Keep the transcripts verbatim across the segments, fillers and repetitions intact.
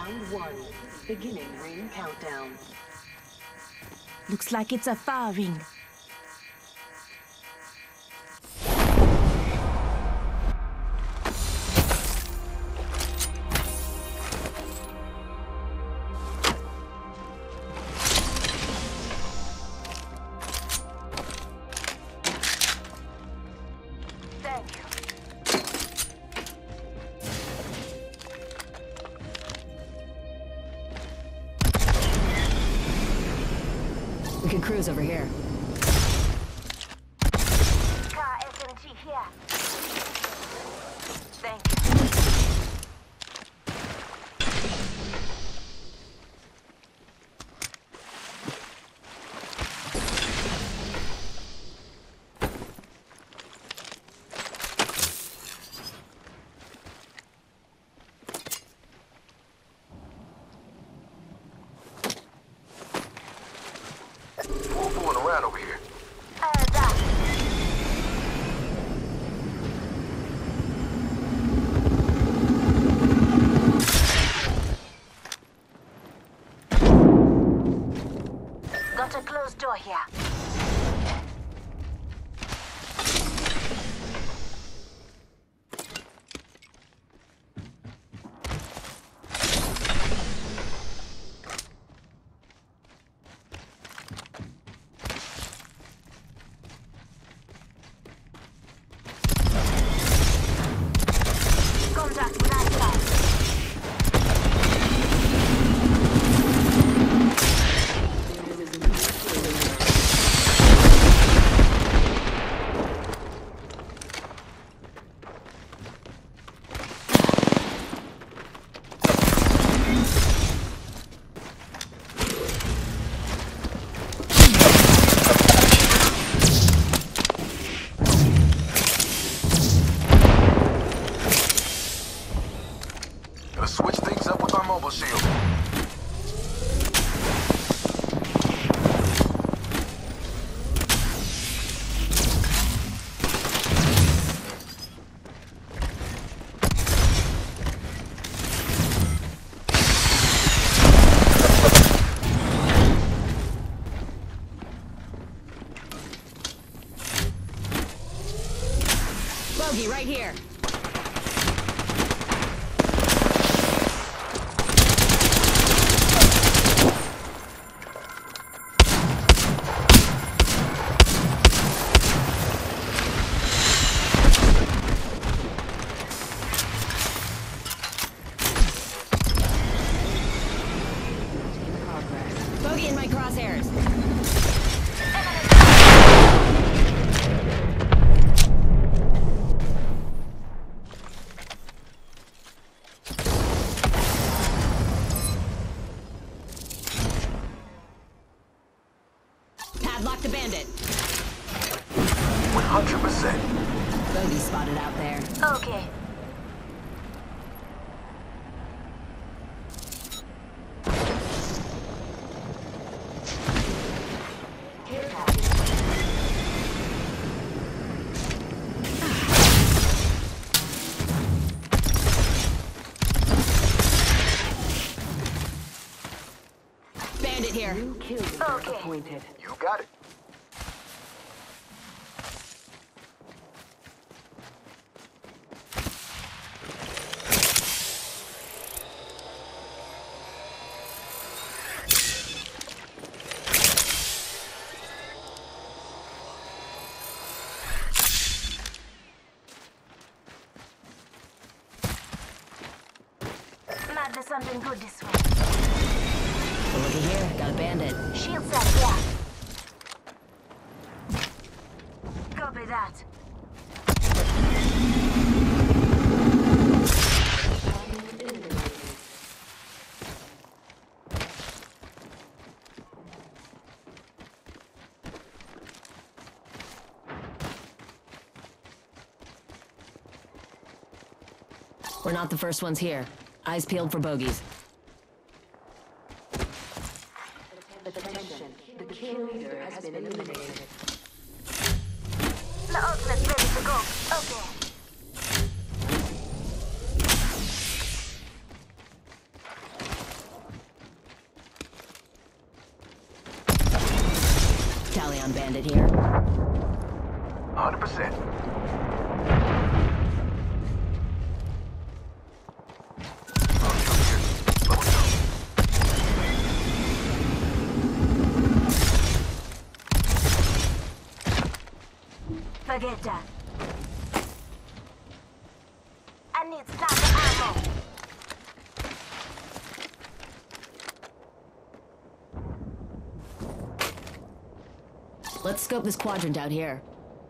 Round one. Beginning ring countdown. Looks like it's a fire ring. We can cruise over here. Car S M G here. Thank you. Fooling around over here. Uh, that. Got a closed door here. Contact with that guy. Gonna switch things up with our mobile shield. Bogey, right here. Bogey in my crosshairs. Padlock the bandit. one hundred percent. Bogey spotted out there. Okay. Bandit here. New kill leader Okay. appointed. You got it. Might be something good this way. Well, looky here. Got a bandit. Shield set, yeah. Copy that. We're not the first ones here. Eyes peeled for bogeys. Attention. The kill leader has been eliminated. The ultimate's ready to go. Okay. Recon bandit here. one hundred percent. Forget that. I need sniper ammo. Let's scope this quadrant out here.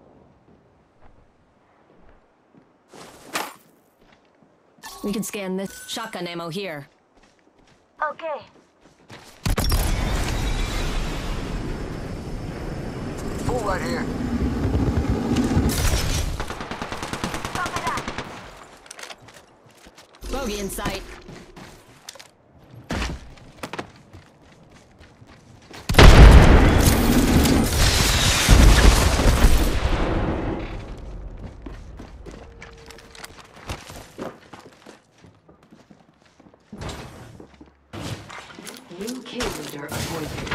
We can scan this. Shotgun ammo here. Okay. Full right here. Copy that. Bogey in sight. New kill leader appointed.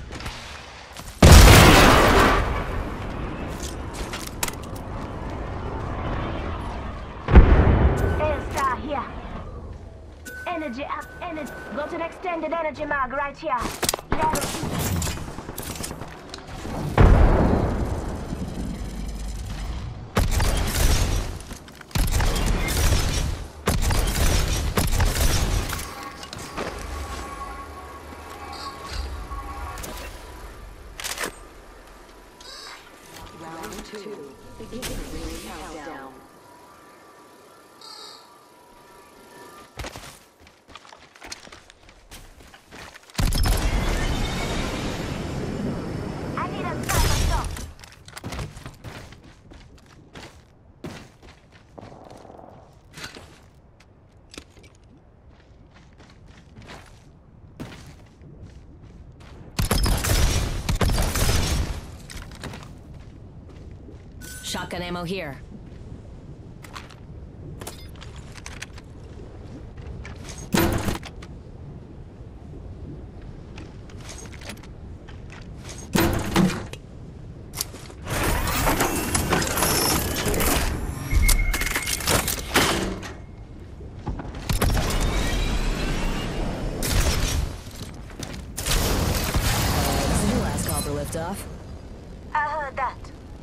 Air here. Energy up, energy. Got an extended energy mag right here. Level Round two. Beginning ring countdown. I need a sniper shot. Shotgun ammo here. This is your last call for liftoff. I heard that.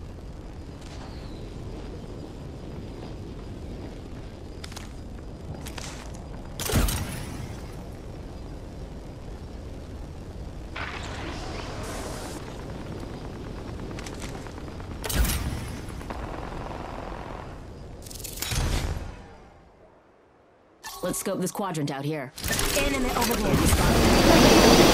Let's scope this quadrant out here. Enemy over there.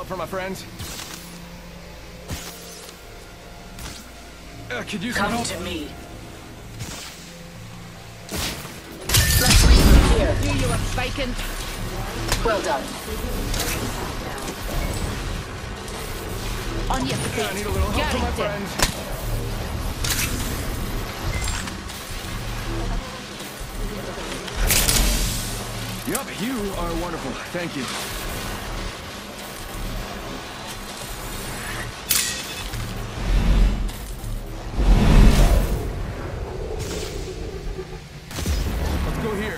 help for my friends? Uh, could you Come help? to me. Let's leave them here. Here you are, bacon. Well done. On your Yeah, I feet. need a little help Got for my it, then. friends. Yup, you are wonderful. Thank you. Let's go here.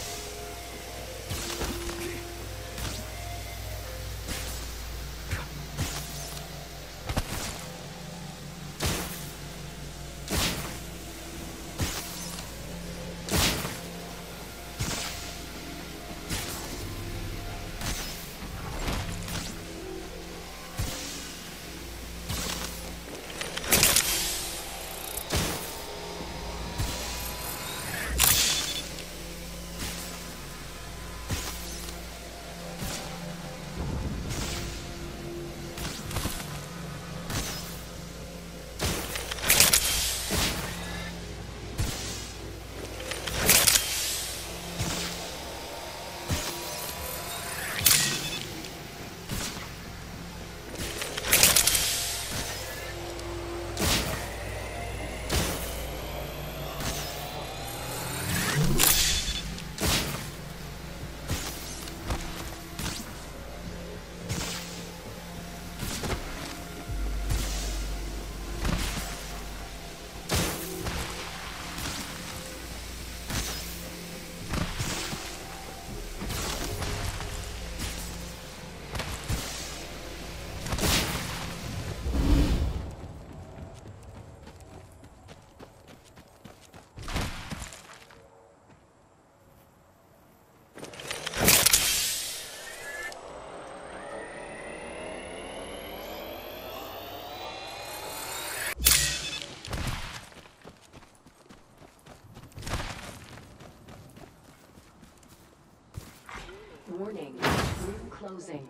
Warning, room closing.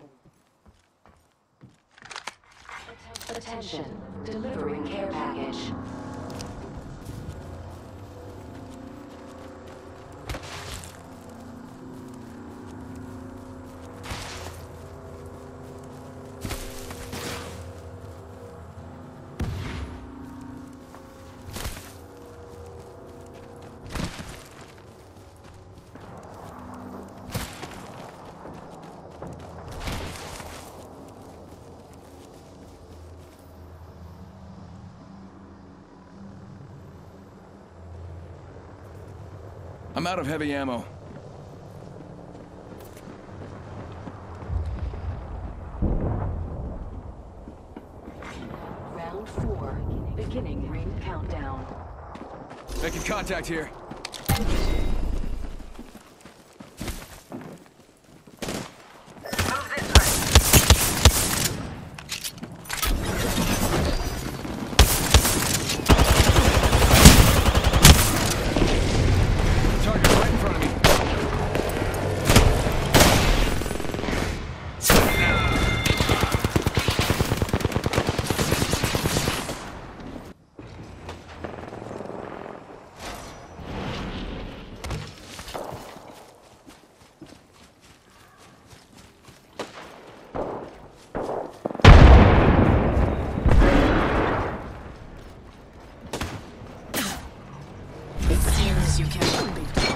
Attention, delivering care package. I'm out of heavy ammo. Round four, beginning ring countdown. Making contact here. Target right in front of me. It seems you cannot be taught.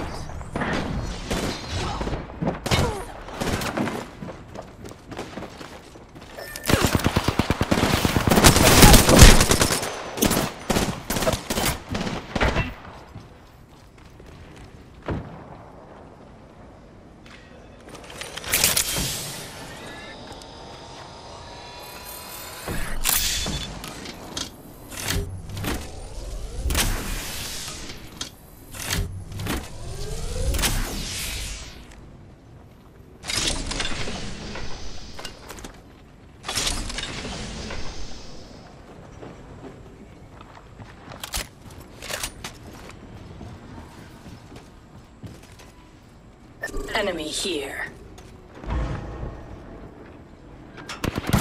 Enemy here.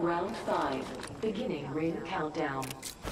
Round five. Beginning ring countdown.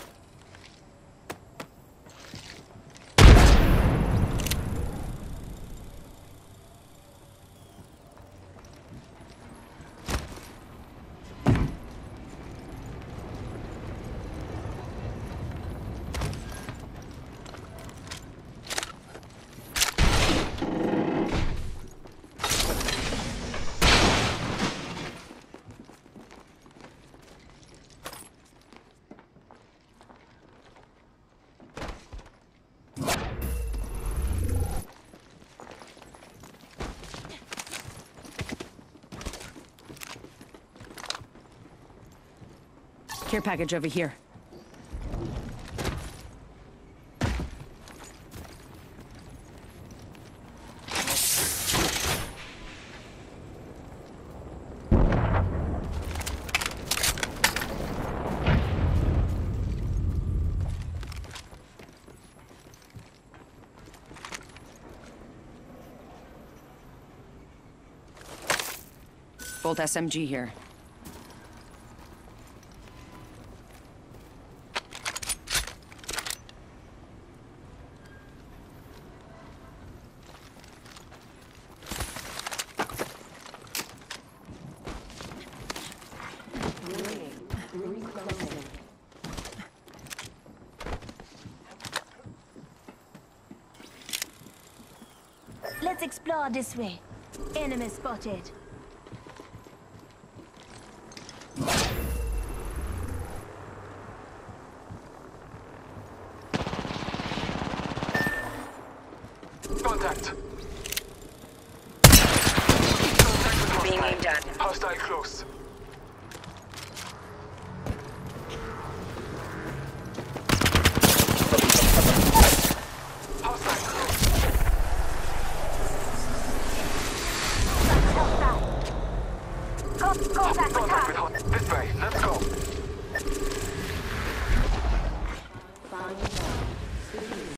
Care package over here. Bolt S M G here. Let's explore this way. Enemy spotted. Contact. Being aimed at. Hostile close. Hostile close. Contact with target.